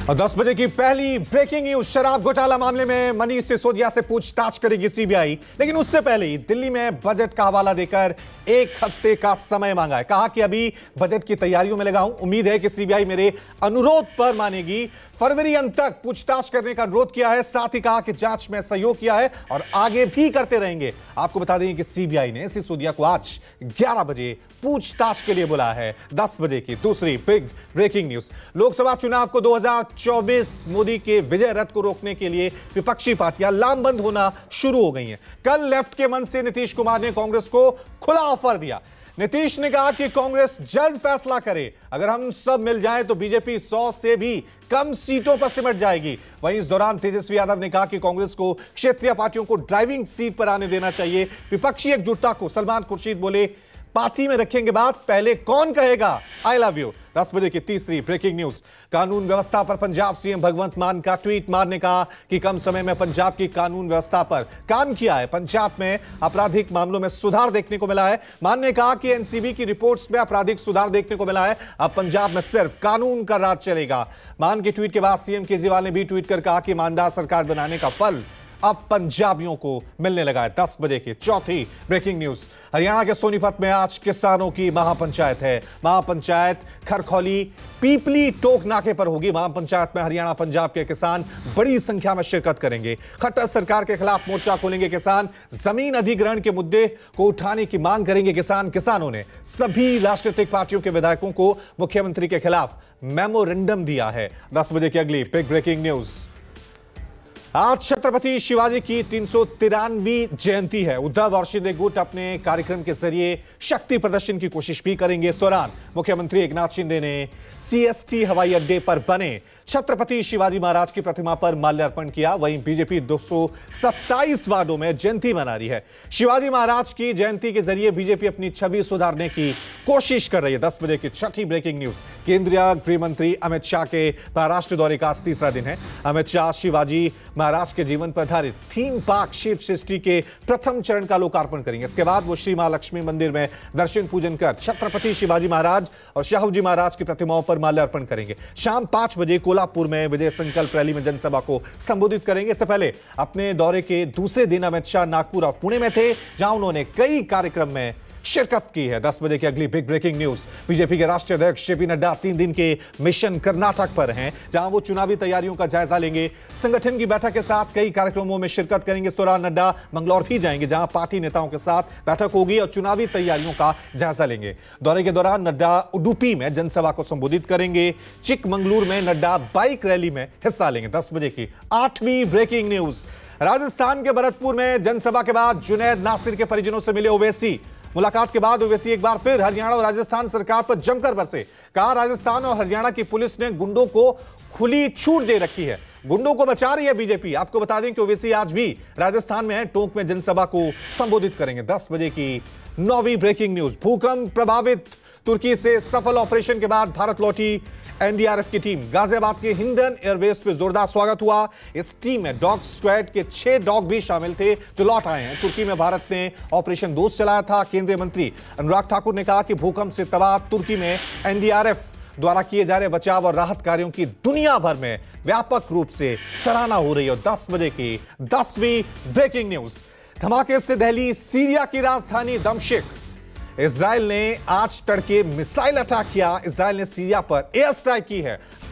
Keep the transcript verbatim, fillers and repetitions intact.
और दस बजे की पहली ब्रेकिंग न्यूज। शराब घोटाला मामले में मनीष सिसोदिया से पूछताछ करेगी सीबीआई, लेकिन उससे पहले ही दिल्ली में बजट का हवाला देकर एक हफ्ते का समय मांगा है। कहा कि अभी बजट की तैयारियों में लगा हूं, उम्मीद है कि सीबीआई मेरे अनुरोध पर मानेगी। फरवरी अंत तक पूछताछ करने का अनुरोध किया है, साथ ही कहा कि जांच में सहयोग किया है और आगे भी करते रहेंगे। आपको बता दें कि सीबीआई ने सिसोदिया को आज ग्यारह बजे पूछताछ के लिए बुलाया है। दस बजे की दूसरी बिग ब्रेकिंग न्यूज। लोकसभा चुनाव को दो हजार चौबीस मोदी के विजय रथ को रोकने के लिए विपक्षी पार्टियां लामबंद होना शुरू हो गई हैं। कल लेफ्ट के मंच से नीतीश कुमार ने कांग्रेस को खुला ऑफर दिया। नीतीश ने कहा कि कांग्रेस जल्द फैसला करे, अगर हम सब मिल जाएं तो बीजेपी सौ से भी कम सीटों पर सिमट जाएगी। वहीं इस दौरान तेजस्वी यादव ने कहा कि कांग्रेस को क्षेत्रीय पार्टियों को ड्राइविंग सीट पर आने देना चाहिए। विपक्षी एकजुटता को सलमान खुर्शीद बोले, पार्टी में रखेंगे बात, पहले कौन कहेगा आई लव यू। दस बजे की तीसरी ब्रेकिंग न्यूज। कानून व्यवस्था पर पंजाब सीएम भगवंत मान का ट्वीट। मान ने कहा कि कम समय में पंजाब की कानून व्यवस्था पर काम किया है, पंजाब में आपराधिक मामलों में सुधार देखने को मिला है। मान ने कहा कि एनसीबी की रिपोर्ट्स में आपराधिक सुधार देखने को मिला है, अब पंजाब में सिर्फ कानून का राज चलेगा। मान के ट्वीट के बाद सीएम केजरीवाल ने भी ट्वीट कर कहा कि ईमानदार सरकार बनाने का फल अब पंजाबियों को मिलने लगा है। दस बजे की चौथी ब्रेकिंग न्यूज। हरियाणा के सोनीपत में आज किसानों की महापंचायत है। महापंचायत खरखौली पीपली टोक नाके पर होगी। महापंचायत में हरियाणा पंजाब के किसान बड़ी संख्या में शिरकत करेंगे। खट्टर सरकार के खिलाफ मोर्चा खोलेंगे किसान। जमीन अधिग्रहण के मुद्दे को उठाने की मांग करेंगे किसान। किसानों ने सभी राजनीतिक पार्टियों के विधायकों को मुख्यमंत्री के खिलाफ मेमोरेंडम दिया है। दस बजे की अगली बिग ब्रेकिंग न्यूज। आज छत्रपति शिवाजी की तीन सौ तिरानवी जयंती है। उद्धव और शिंदे गुट अपने कार्यक्रम के जरिए शक्ति प्रदर्शन की कोशिश भी करेंगे। इस दौरान मुख्यमंत्री एकनाथ शिंदे ने सीएसटी हवाई अड्डे पर बने छत्रपति शिवाजी महाराज की प्रतिमा पर माल्यार्पण किया। वहीं बीजेपी दो सौ सत्ताईस वार्डों में जयंती मना रही है। शिवाजी महाराज की जयंती के जरिए बीजेपी अपनी छवि सुधारने की कोशिश कर रही है। दस बजे की छठी ब्रेकिंग न्यूज। केंद्रीय गृह मंत्री अमित शाह के महाराष्ट्र दौरे का आज तीसरा दिन है। अमित शाह शिवाजी महाराज के जीवन पर आधारित थीम पार्क शिव सृष्टि के प्रथम चरण का लोकार्पण करेंगे। इसके बाद वो श्री महालक्ष्मी मंदिर में दर्शन पूजन कर छत्रपति शिवाजी महाराज और शाहू महाराज की प्रतिमाओं पर माल्यार्पण करेंगे। शाम पांच बजे कोल्हापुर में विजय संकल्प रैली में जनसभा को संबोधित करेंगे। इससे पहले अपने दौरे के दूसरे दिन अमित शाह नागपुर और पुणे में थे, जहां उन्होंने कई कार्यक्रम में शिरकत की है। दस बजे की अगली बिग ब्रेकिंग न्यूज। बीजेपी के राष्ट्रीय अध्यक्ष जेपी नड्डा तीन दिन के मिशन कर्नाटक पर हैं, जहां वो चुनावी तैयारियों का जायजा लेंगे। संगठन की बैठक के साथ कई कार्यक्रमों में शिरकत करेंगे। इस दौरान नड्डा मंगलौर भी जाएंगे, जहां पार्टी नेताओं के साथ बैठक होगी और चुनावी तैयारियों का जायजा लेंगे। दौरे के दौरान नड्डा उडुपी में जनसभा को संबोधित करेंगे। चिकमंगलुरु में नड्डा बाइक रैली में हिस्सा लेंगे। दस बजे की आठवीं ब्रेकिंग न्यूज। राजस्थान के भरतपुर में जनसभा के बाद जुनैद नासिर के परिजनों से मिले ओवैसी। मुलाकात के बाद ओवैसी एक बार फिर हरियाणा और राजस्थान सरकार पर जमकर बरसे। कहा, राजस्थान और हरियाणा की पुलिस ने गुंडों को खुली छूट दे रखी है, गुंडों को बचा रही है बीजेपी। आपको बता दें कि ओवैसी आज भी राजस्थान में है, टोंक में जनसभा को संबोधित करेंगे। दस बजे की नौवीं ब्रेकिंग न्यूज। भूकंप प्रभावित तुर्की से सफल ऑपरेशन के बाद भारत लौटी एनडीआरएफ की टीम। गाजियाबाद के हिंडन एयरबेस पे जोरदार स्वागत हुआ। इस टीम में डॉग स्क्वाड के छह डॉग भी शामिल थे जो लौट आए हैं। तुर्की में भारत ने ऑपरेशन दोस्त चलाया था। केंद्रीय मंत्री अनुराग ठाकुर ने कहा कि भूकंप से तबाह तुर्की में एनडीआरएफ द्वारा किए जा रहे बचाव और राहत कार्यों की दुनिया भर में व्यापक रूप से सराहना हो रही है। दस बजे की दसवीं ब्रेकिंग न्यूज। धमाके से दहली सीरिया की राजधानी दमिश्क। इजराइल ने आज तड़के मिसाइल अटैक किया। इजराइल ने सीरिया पर एयर स्ट्राइक की है।